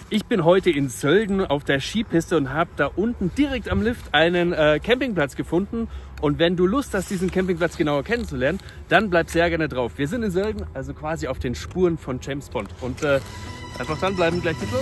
Ich bin heute in Sölden auf der Skipiste und habe da unten direkt am Lift einen Campingplatz gefunden. Und wenn du Lust hast, diesen Campingplatz genauer kennenzulernen, dann bleib sehr gerne drauf. Wir sind in Sölden, also quasi auf den Spuren von James Bond. Und einfach dranbleiben, gleich geht's los.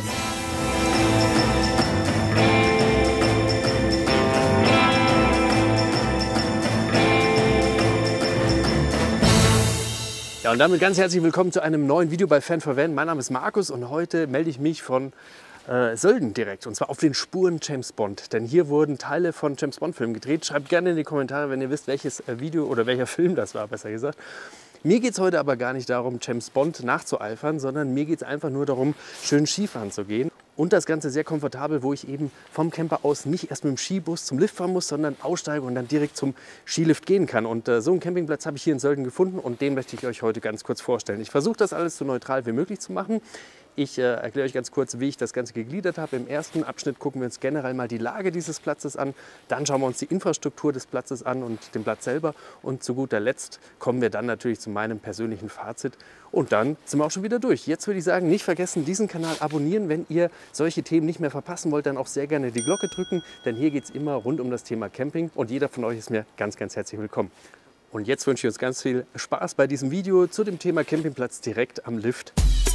Ja, und damit ganz herzlich willkommen zu einem neuen Video bei Fan for Van. Mein Name ist Markus und heute melde ich mich von Sölden direkt, und zwar auf den Spuren James Bond. Denn hier wurden Teile von James Bond Filmen gedreht. Schreibt gerne in die Kommentare, wenn ihr wisst, welches Video oder welcher Film das war, besser gesagt. Mir geht es heute aber gar nicht darum, James Bond nachzueifern, sondern mir geht es einfach nur darum, schön Skifahren zu gehen. Und das Ganze sehr komfortabel, wo ich eben vom Camper aus nicht erst mit dem Skibus zum Lift fahren muss, sondern aussteige und dann direkt zum Skilift gehen kann. Und so einen Campingplatz habe ich hier in Sölden gefunden und den möchte ich euch heute ganz kurz vorstellen. Ich versuche das alles so neutral wie möglich zu machen. Ich erkläre euch ganz kurz, wie ich das Ganze gegliedert habe. Im ersten Abschnitt gucken wir uns generell mal die Lage dieses Platzes an. Dann schauen wir uns die Infrastruktur des Platzes an und den Platz selber. Und zu guter Letzt kommen wir dann natürlich zu meinem persönlichen Fazit. Und dann sind wir auch schon wieder durch. Jetzt würde ich sagen, nicht vergessen, diesen Kanal abonnieren. Wenn ihr solche Themen nicht mehr verpassen wollt, dann auch sehr gerne die Glocke drücken. Denn hier geht es immer rund um das Thema Camping. Und jeder von euch ist mir ganz, ganz herzlich willkommen. Und jetzt wünsche ich uns ganz viel Spaß bei diesem Video zu dem Thema Campingplatz direkt am Lift.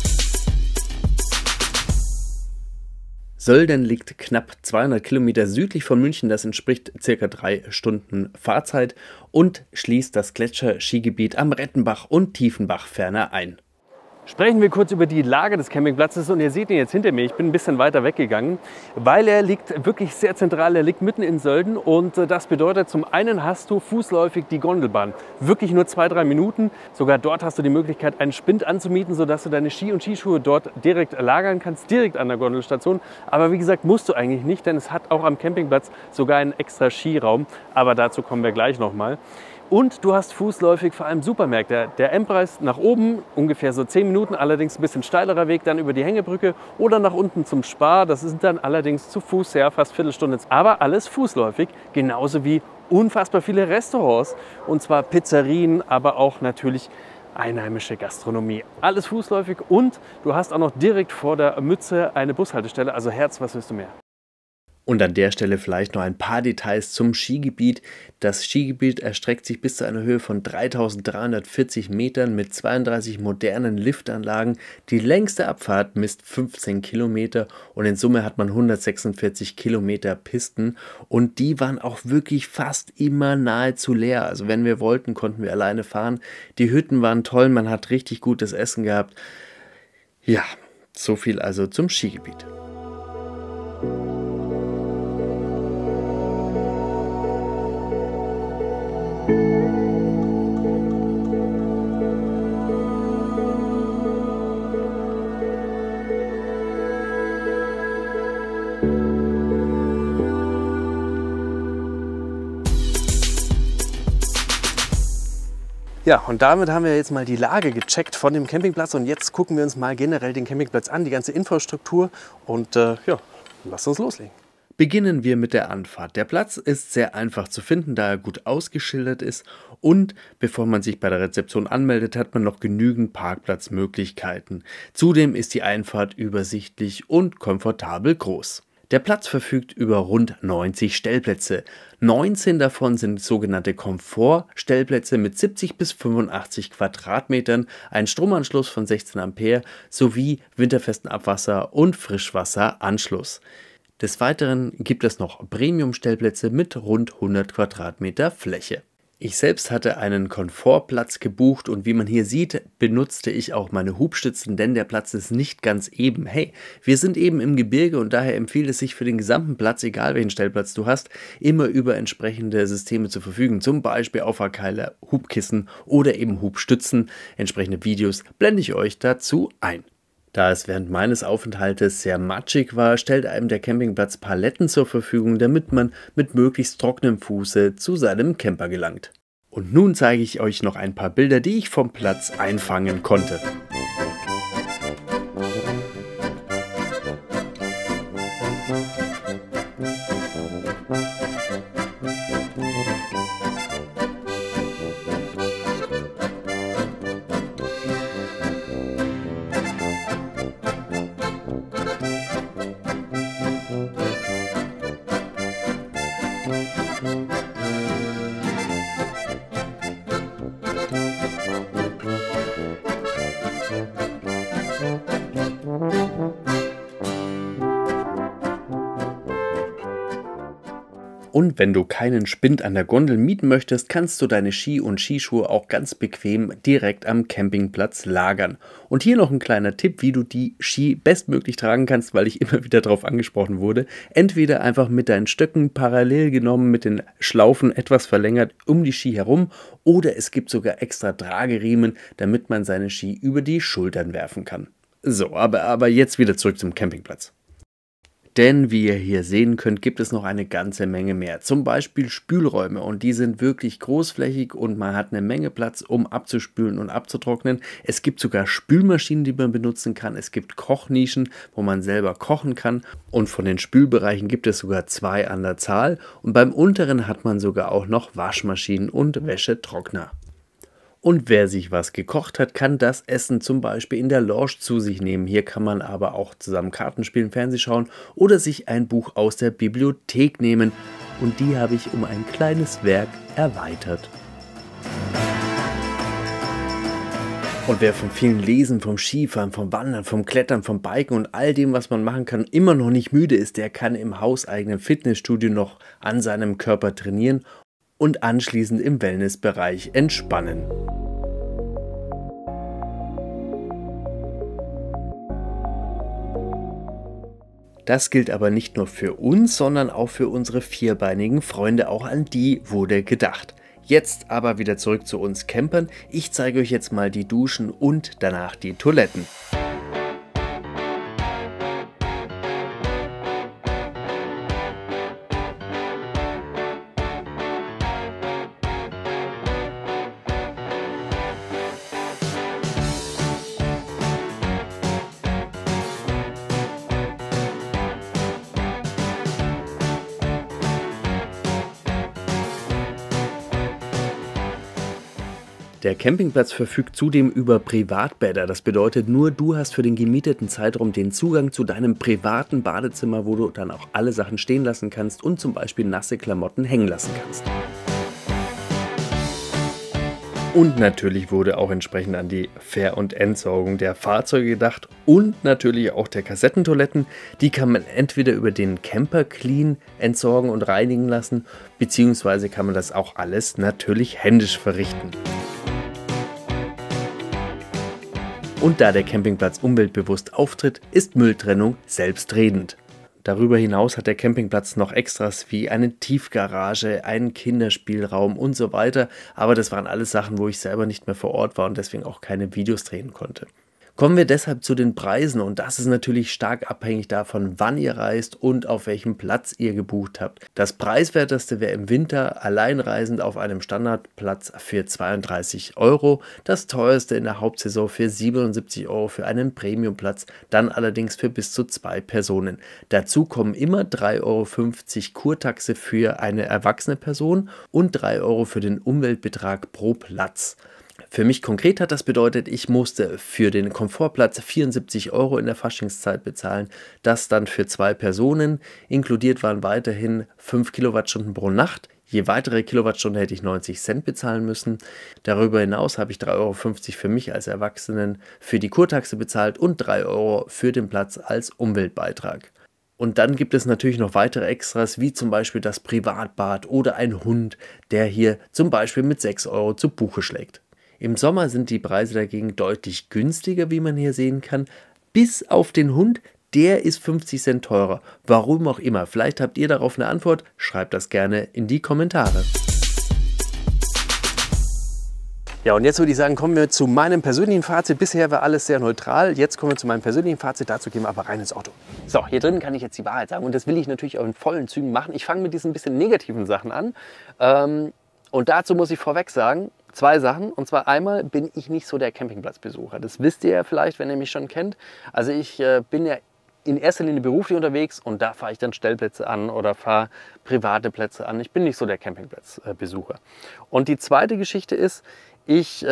Sölden liegt knapp 200 Kilometer südlich von München, das entspricht ca. 3 Stunden Fahrzeit und schließt das Gletscher-Skigebiet am Rettenbach und Tiefenbach ferner ein. Sprechen wir kurz über die Lage des Campingplatzes und ihr seht ihn jetzt hinter mir. Ich bin ein bisschen weiter weggegangen, weil er liegt wirklich sehr zentral. Er liegt mitten in Sölden und das bedeutet, zum einen hast du fußläufig die Gondelbahn. Wirklich nur 2-3 Minuten. Sogar dort hast du die Möglichkeit, einen Spind anzumieten, sodass du deine Ski und Skischuhe dort direkt lagern kannst, direkt an der Gondelstation. Aber wie gesagt, musst du eigentlich nicht, denn es hat auch am Campingplatz sogar einen extra Skiraum. Aber dazu kommen wir gleich nochmal. Und du hast fußläufig vor allem Supermärkte. Der M-Preis nach oben, ungefähr so 10 Minuten, allerdings ein bisschen steilerer Weg, dann über die Hängebrücke oder nach unten zum Spar. Das ist dann allerdings zu Fuß, ja, fast Viertelstunde. Aber alles fußläufig, genauso wie unfassbar viele Restaurants. Und zwar Pizzerien, aber auch natürlich einheimische Gastronomie. Alles fußläufig und du hast auch noch direkt vor der Mütze eine Bushaltestelle. Also Herz, was willst du mehr? Und an der Stelle vielleicht noch ein paar Details zum Skigebiet. Das Skigebiet erstreckt sich bis zu einer Höhe von 3340 Metern mit 32 modernen Liftanlagen. Die längste Abfahrt misst 15 Kilometer und in Summe hat man 146 Kilometer Pisten und die waren auch wirklich fast immer nahezu leer. Also wenn wir wollten, konnten wir alleine fahren. Die Hütten waren toll, man hat richtig gutes Essen gehabt. Ja, so viel also zum Skigebiet. Ja, und damit haben wir jetzt mal die Lage gecheckt von dem Campingplatz und jetzt gucken wir uns mal generell den Campingplatz an, die ganze Infrastruktur und ja, lasst uns loslegen. Beginnen wir mit der Anfahrt. Der Platz ist sehr einfach zu finden, da er gut ausgeschildert ist und bevor man sich bei der Rezeption anmeldet, hat man noch genügend Parkplatzmöglichkeiten. Zudem ist die Einfahrt übersichtlich und komfortabel groß. Der Platz verfügt über rund 90 Stellplätze. 19 davon sind sogenannte Komfortstellplätze mit 70 bis 85 Quadratmetern, ein Stromanschluss von 16 Ampere sowie winterfesten Abwasser- und Frischwasseranschluss. Des Weiteren gibt es noch Premium-Stellplätze mit rund 100 Quadratmeter Fläche. Ich selbst hatte einen Komfortplatz gebucht und wie man hier sieht, benutzte ich auch meine Hubstützen, denn der Platz ist nicht ganz eben. Hey, wir sind eben im Gebirge und daher empfiehlt es sich für den gesamten Platz, egal welchen Stellplatz du hast, immer über entsprechende Systeme zu verfügen. Zum Beispiel Auffahrkeiler, Hubkissen oder eben Hubstützen. Entsprechende Videos blende ich euch dazu ein. Da es während meines Aufenthaltes sehr matschig war, stellt einem der Campingplatz Paletten zur Verfügung, damit man mit möglichst trockenem Fuße zu seinem Camper gelangt. Und nun zeige ich euch noch ein paar Bilder, die ich vom Platz einfangen konnte. Und wenn du keinen Spind an der Gondel mieten möchtest, kannst du deine Ski und Skischuhe auch ganz bequem direkt am Campingplatz lagern. Und hier noch ein kleiner Tipp, wie du die Ski bestmöglich tragen kannst, weil ich immer wieder darauf angesprochen wurde. Entweder einfach mit deinen Stöcken parallel genommen, mit den Schlaufen etwas verlängert um die Ski herum, oder es gibt sogar extra Trageriemen, damit man seine Ski über die Schultern werfen kann. So, aber jetzt wieder zurück zum Campingplatz. Denn wie ihr hier sehen könnt, gibt es noch eine ganze Menge mehr. Zum Beispiel Spülräume, und die sind wirklich großflächig und man hat eine Menge Platz, um abzuspülen und abzutrocknen. Es gibt sogar Spülmaschinen, die man benutzen kann. Es gibt Kochnischen, wo man selber kochen kann, und von den Spülbereichen gibt es sogar 2 an der Zahl, und beim unteren hat man sogar auch noch Waschmaschinen und Wäschetrockner. Und wer sich was gekocht hat, kann das Essen zum Beispiel in der Lounge zu sich nehmen. Hier kann man aber auch zusammen Karten spielen, Fernseh schauen oder sich ein Buch aus der Bibliothek nehmen. Und die habe ich um ein kleines Werk erweitert. Und wer vom vielen Lesen, vom Skifahren, vom Wandern, vom Klettern, vom Biken und all dem, was man machen kann, immer noch nicht müde ist, der kann im hauseigenen Fitnessstudio noch an seinem Körper trainieren und anschließend im Wellnessbereich entspannen. Das gilt aber nicht nur für uns, sondern auch für unsere vierbeinigen Freunde. Auch an die wurde gedacht. Jetzt aber wieder zurück zu uns Campern. Ich zeige euch jetzt mal die Duschen und danach die Toiletten. Der Campingplatz verfügt zudem über Privatbäder. Das bedeutet, nur du hast für den gemieteten Zeitraum den Zugang zu deinem privaten Badezimmer, wo du dann auch alle Sachen stehen lassen kannst und zum Beispiel nasse Klamotten hängen lassen kannst. Und natürlich wurde auch entsprechend an die Ver- und Entsorgung der Fahrzeuge gedacht und natürlich auch der Kassettentoiletten. Die kann man entweder über den Camper Clean entsorgen und reinigen lassen, beziehungsweise kann man das auch alles natürlich händisch verrichten. Und da der Campingplatz umweltbewusst auftritt, ist Mülltrennung selbstredend. Darüber hinaus hat der Campingplatz noch Extras wie eine Tiefgarage, einen Kinderspielraum und so weiter. Aber das waren alles Sachen, wo ich selber nicht mehr vor Ort war und deswegen auch keine Videos drehen konnte. Kommen wir deshalb zu den Preisen, und das ist natürlich stark abhängig davon, wann ihr reist und auf welchem Platz ihr gebucht habt. Das preiswerteste wäre im Winter alleinreisend auf einem Standardplatz für 32 €, das teuerste in der Hauptsaison für 77 € für einen Premiumplatz, dann allerdings für bis zu 2 Personen. Dazu kommen immer 3,50 € Kurtaxe für eine erwachsene Person und 3 € für den Umweltbetrag pro Platz. Für mich konkret hat das bedeutet, ich musste für den Komfortplatz 74 € in der Faschingszeit bezahlen, das dann für 2 Personen. Inkludiert waren weiterhin 5 Kilowattstunden pro Nacht. Je weitere Kilowattstunde hätte ich 90 Cent bezahlen müssen. Darüber hinaus habe ich 3,50 € für mich als Erwachsenen für die Kurtaxe bezahlt und 3 € für den Platz als Umweltbeitrag. Und dann gibt es natürlich noch weitere Extras, wie zum Beispiel das Privatbad oder ein Hund, der hier zum Beispiel mit 6 € zu Buche schlägt. Im Sommer sind die Preise dagegen deutlich günstiger, wie man hier sehen kann. Bis auf den Hund, der ist 50 Cent teurer. Warum auch immer. Vielleicht habt ihr darauf eine Antwort. Schreibt das gerne in die Kommentare. Ja, und jetzt würde ich sagen, kommen wir zu meinem persönlichen Fazit. Bisher war alles sehr neutral. Jetzt kommen wir zu meinem persönlichen Fazit. Dazu gehen wir aber rein ins Auto. So, hier drin kann ich jetzt die Wahrheit sagen. Und das will ich natürlich auch in vollen Zügen machen. Ich fange mit diesen bisschen negativen Sachen an. Und dazu muss ich vorweg sagen, 2 Sachen. Und zwar einmal bin ich nicht so der Campingplatzbesucher. Das wisst ihr ja vielleicht, wenn ihr mich schon kennt. Also ich bin ja in erster Linie beruflich unterwegs und da fahre ich dann Stellplätze an oder fahre private Plätze an. Ich bin nicht so der Campingplatzbesucher. Und die zweite Geschichte ist, ich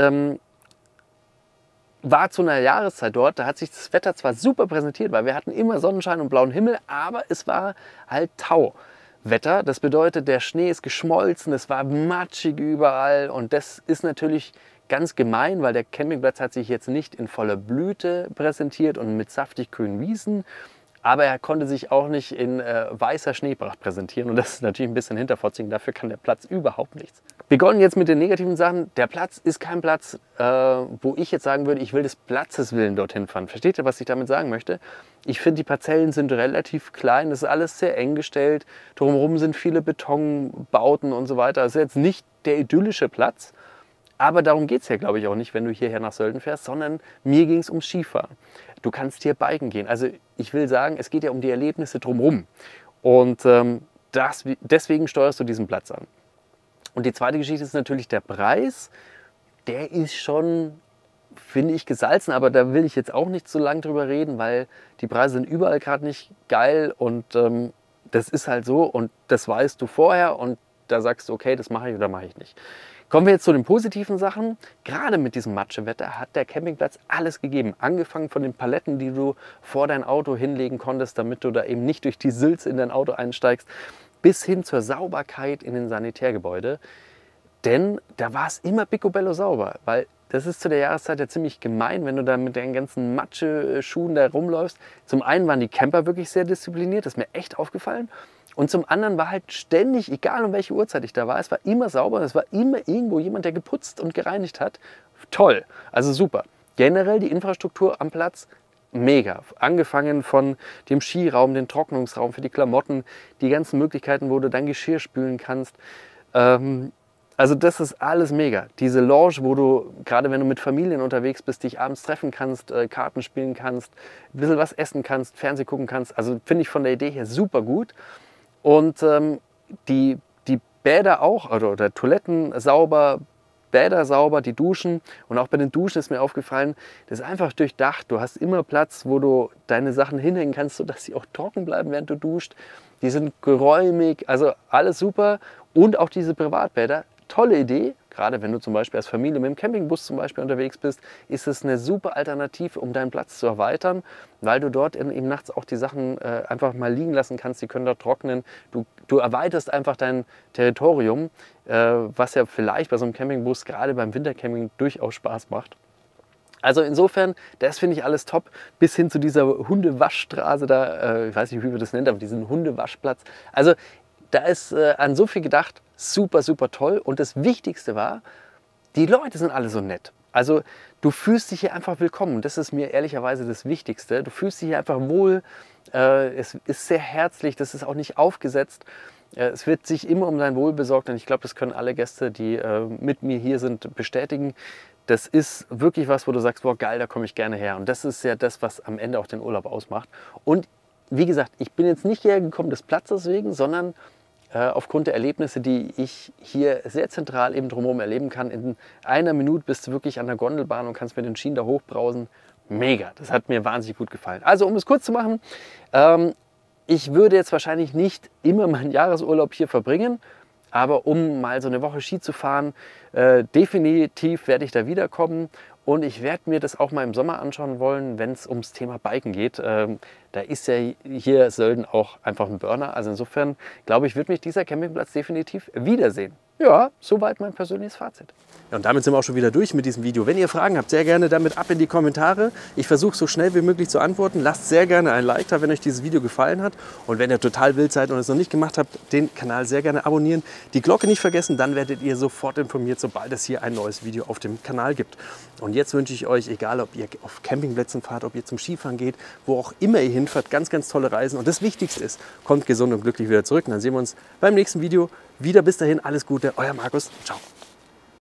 war zu einer Jahreszeit dort, da hat sich das Wetter zwar super präsentiert, weil wir hatten immer Sonnenschein und blauen Himmel, aber es war halt Tauwetter. Das bedeutet, der Schnee ist geschmolzen, es war matschig überall und das ist natürlich ganz gemein, weil der Campingplatz hat sich jetzt nicht in voller Blüte präsentiert und mit saftig grünen Wiesen. Aber er konnte sich auch nicht in weißer Schneepracht präsentieren und das ist natürlich ein bisschen hinterfotzig. Dafür kann der Platz überhaupt nichts. Wir begonnen jetzt mit den negativen Sachen. Der Platz ist kein Platz, wo ich jetzt sagen würde, ich will des Platzes willen dorthin fahren. Versteht ihr, was ich damit sagen möchte? Ich finde, die Parzellen sind relativ klein, das ist alles sehr eng gestellt. Drumherum sind viele Betonbauten und so weiter. Das ist jetzt nicht der idyllische Platz, aber darum geht es ja, glaube ich, auch nicht, wenn du hierher nach Sölden fährst, sondern mir ging es ums Skifahren. Du kannst hier biken gehen. Also ich will sagen, es geht ja um die Erlebnisse drumherum. Und deswegen steuerst du diesen Platz an. Und die zweite Geschichte ist natürlich der Preis. Der ist schon, finde ich, gesalzen, aber da will ich jetzt auch nicht so lange drüber reden, weil die Preise sind überall gerade nicht geil und das ist halt so und das weißt du vorher und da sagst du, okay, das mache ich oder mache ich nicht. Kommen wir jetzt zu den positiven Sachen. Gerade mit diesem Matschewetter hat der Campingplatz alles gegeben. Angefangen von den Paletten, die du vor dein Auto hinlegen konntest, damit du da eben nicht durch die Sülze in dein Auto einsteigst, bis hin zur Sauberkeit in den Sanitärgebäuden. Denn da war es immer picobello sauber, weil das ist zu der Jahreszeit ja ziemlich gemein, wenn du da mit den ganzen Matscheschuhen da rumläufst. Zum einen waren die Camper wirklich sehr diszipliniert, das ist mir echt aufgefallen. Und zum anderen war halt ständig, egal um welche Uhrzeit ich da war, es war immer sauber, es war immer irgendwo jemand, der geputzt und gereinigt hat. Toll, also super. Generell die Infrastruktur am Platz, mega. Angefangen von dem Skiraum, den Trocknungsraum für die Klamotten, die ganzen Möglichkeiten, wo du dein Geschirr spülen kannst. Also das ist alles mega. Diese Lounge, wo du, gerade wenn du mit Familien unterwegs bist, dich abends treffen kannst, Karten spielen kannst, ein bisschen was essen kannst, Fernsehen gucken kannst. Also finde ich von der Idee her super gut. Und die Bäder auch, oder Toiletten sauber, Bäder sauber, die Duschen. Und auch bei den Duschen ist mir aufgefallen, das ist einfach durchdacht. Du hast immer Platz, wo du deine Sachen hinhängen kannst, sodass sie auch trocken bleiben, während du duscht. Die sind geräumig, also alles super. Und auch diese Privatbäder, tolle Idee. Gerade wenn du zum Beispiel als Familie mit dem Campingbus zum Beispiel unterwegs bist, ist es eine super Alternative, um deinen Platz zu erweitern, weil du dort eben nachts auch die Sachen einfach mal liegen lassen kannst, die können dort trocknen. Du erweiterst einfach dein Territorium, was ja vielleicht bei so einem Campingbus, gerade beim Wintercamping, durchaus Spaß macht. Also insofern, das finde ich alles top, bis hin zu dieser Hundewaschstraße da, ich weiß nicht, wie man das nennt, aber diesen Hundewaschplatz. Also da ist an so viel gedacht, super, super toll. Und das Wichtigste war, die Leute sind alle so nett. Also du fühlst dich hier einfach willkommen. Und das ist mir ehrlicherweise das Wichtigste. Du fühlst dich hier einfach wohl. Es ist sehr herzlich, das ist auch nicht aufgesetzt. Es wird sich immer um dein Wohl besorgt. Und ich glaube, das können alle Gäste, die mit mir hier sind, bestätigen. Das ist wirklich was, wo du sagst, boah geil, da komme ich gerne her. Und das ist ja das, was am Ende auch den Urlaub ausmacht. Und wie gesagt, ich bin jetzt nicht hierher gekommen des Platzes wegen, sondern aufgrund der Erlebnisse, die ich hier sehr zentral eben drumherum erleben kann. In einer Minute bist du wirklich an der Gondelbahn und kannst mit den Schienen da hochbrausen. Mega, das hat mir wahnsinnig gut gefallen. Also um es kurz zu machen, ich würde jetzt wahrscheinlich nicht immer meinen Jahresurlaub hier verbringen, aber um mal so eine Woche Ski zu fahren, definitiv werde ich da wiederkommen. Und ich werde mir das auch mal im Sommer anschauen wollen, wenn es ums Thema Biken geht. Da ist ja hier Sölden auch einfach ein Burner. Also insofern, glaube ich, wird mich dieser Campingplatz definitiv wiedersehen. Ja, soweit mein persönliches Fazit. Ja, und damit sind wir auch schon wieder durch mit diesem Video. Wenn ihr Fragen habt, sehr gerne damit ab in die Kommentare. Ich versuche so schnell wie möglich zu antworten. Lasst sehr gerne ein Like da, wenn euch dieses Video gefallen hat. Und wenn ihr total wild seid und es noch nicht gemacht habt, den Kanal sehr gerne abonnieren. Die Glocke nicht vergessen, dann werdet ihr sofort informiert, sobald es hier ein neues Video auf dem Kanal gibt. Und jetzt wünsche ich euch, egal ob ihr auf Campingplätzen fahrt, ob ihr zum Skifahren geht, wo auch immer ihr hinfahrt, ganz, ganz tolle Reisen. Und das Wichtigste ist, kommt gesund und glücklich wieder zurück. Und dann sehen wir uns beim nächsten Video wieder. Bis dahin, alles Gute, euer Markus. Ciao.